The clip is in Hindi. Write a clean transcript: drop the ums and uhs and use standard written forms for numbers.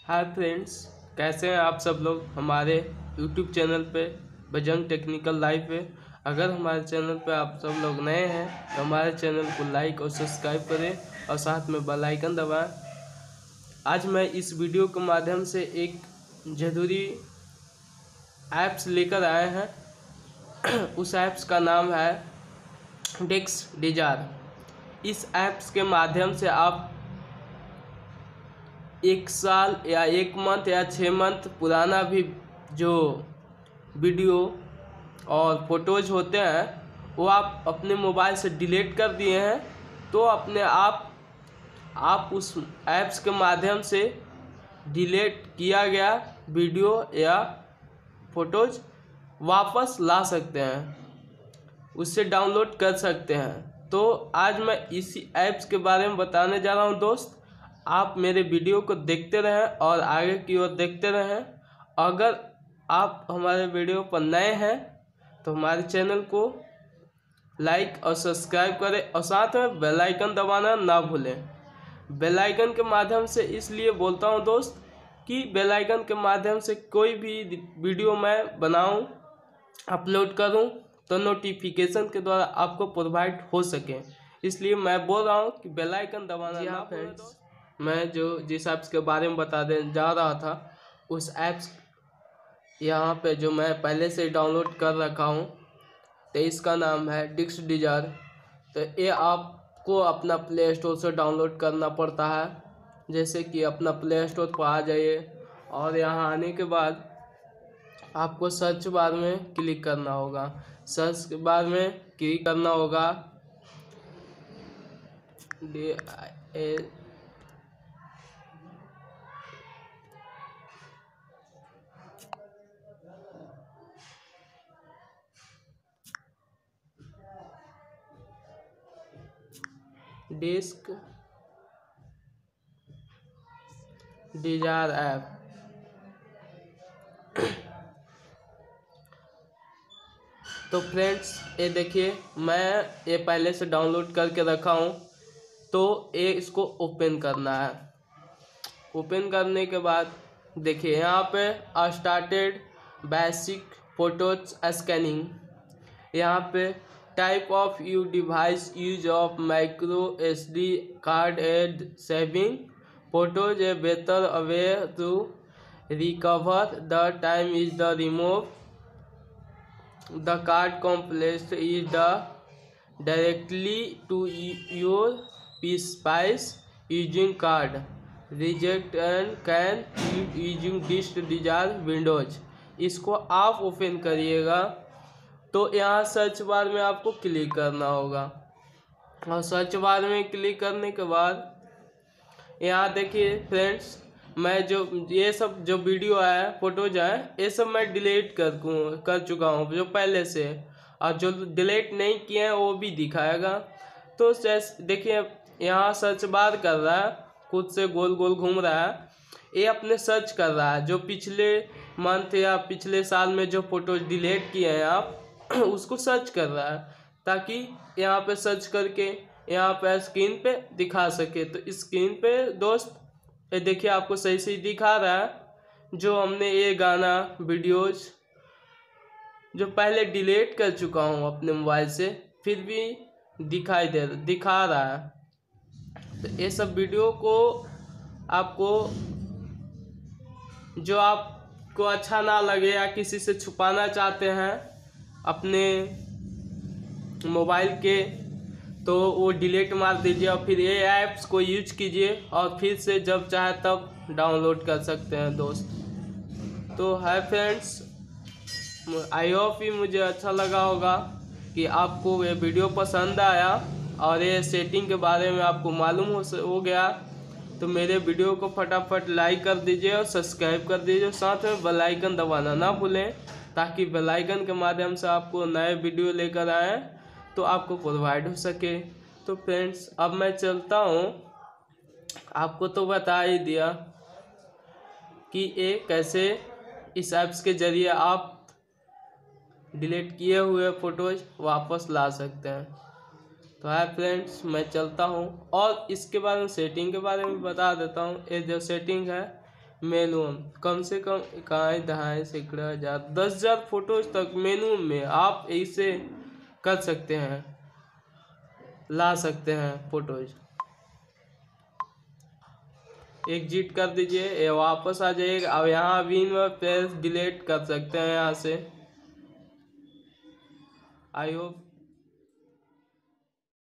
हाय फ्रेंड्स, कैसे हैं आप सब लोग। हमारे यूट्यूब चैनल पे बजरंग टेक्निकल लाइव पे अगर हमारे चैनल पे आप सब लोग नए हैं तो हमारे चैनल को लाइक और सब्सक्राइब करें और साथ में बेल आइकन दबाएं। आज मैं इस वीडियो के माध्यम से एक ज़रूरी ऐप्स लेकर आए हैं। उस ऐप्स का नाम है डेस्क डिजार। इस ऐप्स के माध्यम से आप 1 साल या 1 मंथ या 6 मंथ पुराना भी जो वीडियो और फोटोज़ होते हैं वो आप अपने मोबाइल से डिलीट कर दिए हैं तो अपने आप उस ऐप्स के माध्यम से डिलीट किया गया वीडियो या फोटोज़ वापस ला सकते हैं, उससे डाउनलोड कर सकते हैं। तो आज मैं इसी ऐप्स के बारे में बताने जा रहा हूं दोस्त। आप मेरे वीडियो को देखते रहें और आगे की ओर देखते रहें। अगर आप हमारे वीडियो पर नए हैं तो हमारे चैनल को लाइक और सब्सक्राइब करें और साथ में बेल आइकन दबाना ना भूलें। बेल आइकन के माध्यम से इसलिए बोलता हूं दोस्त कि बेल आइकन के माध्यम से कोई भी वीडियो मैं बनाऊं, अपलोड करूं तो नोटिफिकेशन के द्वारा आपको प्रोवाइड हो सके, इसलिए मैं बोल रहा हूं कि बेल आइकन दबाना ना फ्रेंड्स। मैं जिस ऐप्स के बारे में बताने जा रहा था उस ऐप्स यहाँ पे जो मैं पहले से डाउनलोड कर रखा हूँ तो इसका नाम है डेस्क डिजार। तो ये आपको अपना प्ले स्टोर से डाउनलोड करना पड़ता है। जैसे कि अपना प्ले स्टोर पर आ जाइए और यहाँ आने के बाद आपको सर्च बार में क्लिक करना होगा। सर्च बार में क्लिक करना होगा डेस्क डिजार ऐप। तो फ्रेंड्स ये देखिए, मैं ये पहले से डाउनलोड करके रखा हूँ। तो ये इसको ओपन करना है। ओपन करने के बाद देखिए यहाँ पे स्टार्टेड बेसिक फोटोज स्कैनिंग। यहाँ पे type of you device use of micro SD card add saving photos a better away to recover the time is the remove the card complex is the directly to your PSpice using card reject and can using disk digger Windows. इसको आप ओपन करिएगा तो यहाँ सर्च बार में आपको क्लिक करना होगा और सर्च बार में क्लिक करने के बाद यहाँ देखिए फ्रेंड्स, मैं ये सब जो वीडियो है फोटोज है ये सब मैं डिलीट कर चुका हूँ जो पहले से, और जो डिलीट नहीं किए हैं वो भी दिखाएगा। तो देखिए यहाँ सर्च बार कर रहा है, खुद से गोल गोल घूम रहा है। ये अपने सर्च कर रहा है जो पिछले मंथ या पिछले साल में जो फोटोज डिलीट किए हैं आप उसको सर्च कर रहा है ताकि यहाँ पे सर्च करके यहाँ पे स्क्रीन पे दिखा सके। तो स्क्रीन पे दोस्त ये देखिए आपको सही सही दिखा रहा है जो हमने ये गाना वीडियोज जो पहले डिलीट कर चुका हूँ अपने मोबाइल से, फिर भी दिखा रहा है। तो ये सब वीडियो को आपको जो आपको अच्छा ना लगे या किसी से छुपाना चाहते हैं अपने मोबाइल के, तो वो डिलीट मार दीजिए और फिर ये ऐप्स को यूज कीजिए और फिर से जब चाहे तब डाउनलोड कर सकते हैं दोस्त। तो हाय फ्रेंड्स, आई होप ही मुझे अच्छा लगा होगा कि आपको ये वीडियो पसंद आया और ये सेटिंग के बारे में आपको मालूम हो गया। तो मेरे वीडियो को फटाफट लाइक कर दीजिए और सब्सक्राइब कर दीजिए, साथ में बेल आइकन दबाना ना भूलें ताकि बेल आइकन के माध्यम से आपको नए वीडियो लेकर आए तो आपको प्रोवाइड हो सके। तो फ्रेंड्स अब मैं चलता हूँ। आपको तो बता ही दिया कि ये कैसे इस ऐप्स के ज़रिए आप डिलीट किए हुए फ़ोटोज़ वापस ला सकते हैं। तो हाय फ्रेंड्स, मैं चलता हूँ और इसके बारे में सेटिंग के बारे में बता देता हूँ। ये जो सेटिंग है मेनू कम से कम इकाई दहाई सैकड़ा हजार 10,000 फोटोज तक मेनू में आप इसे कर सकते हैं, ला सकते हैं फोटोज। एग्जिट कर दीजिए, ये वापस आ जाइएगा। अब यहाँ विन व प्लेस डिलीट कर सकते हैं यहाँ से। I hope